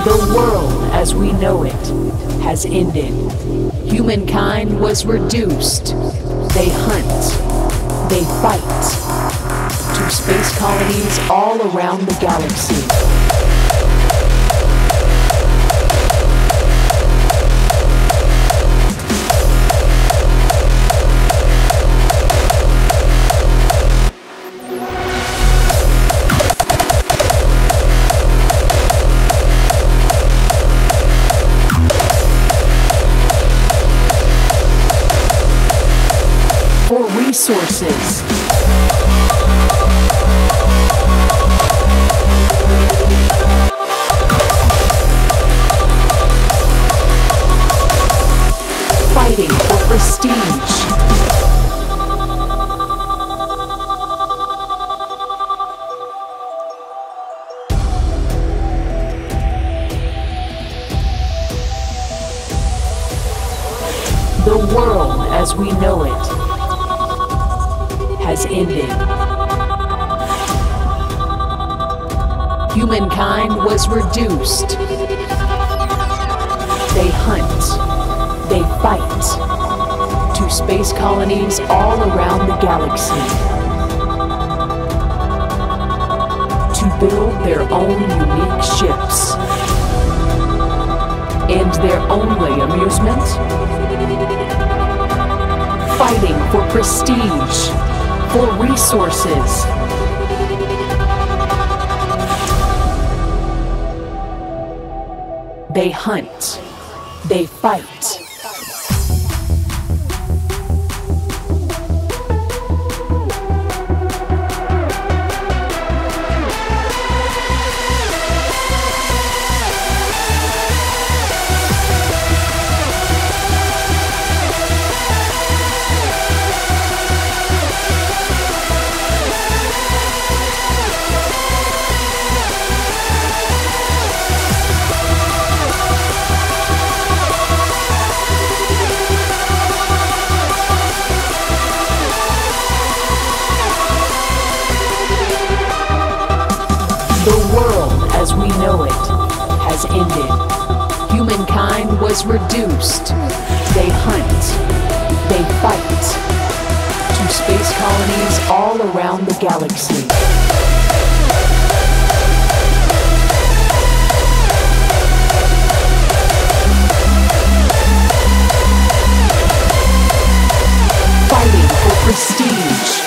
The world as we know it has ended. Humankind was reduced. They hunt. They fight. To space colonies all around the galaxy. For resources. Fighting for prestige. The world as we know it has ended. Humankind was reduced. They hunt. They fight. To space colonies all around the galaxy. To build their own unique ships. And their only amusement? Fighting for prestige. For resources. They hunt. They fight. The world as we know it has ended. Humankind was reduced. They hunt. They fight. To space colonies all around the galaxy. Fighting for prestige.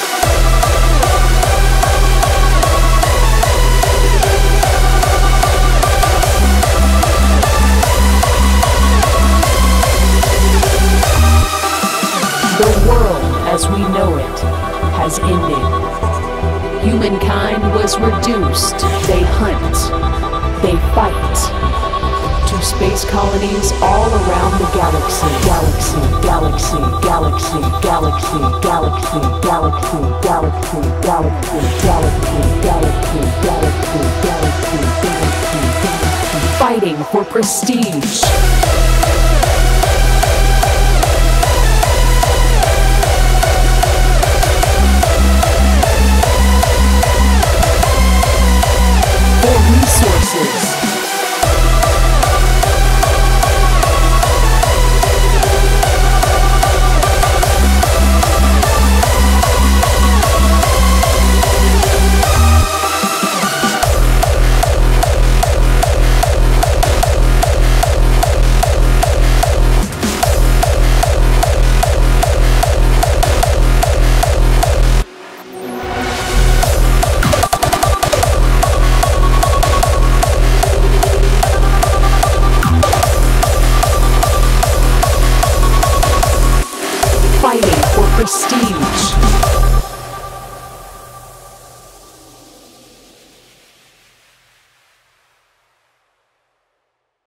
The world as we know it has ended. Humankind was reduced. They hunt. They fight. To space colonies all around the galaxy. Galaxy, galaxy, galaxy, galaxy, galaxy, galaxy, galaxy, galaxy, galaxy, galaxy, galaxy, galaxy, galaxy, galaxy. Fighting for prestige.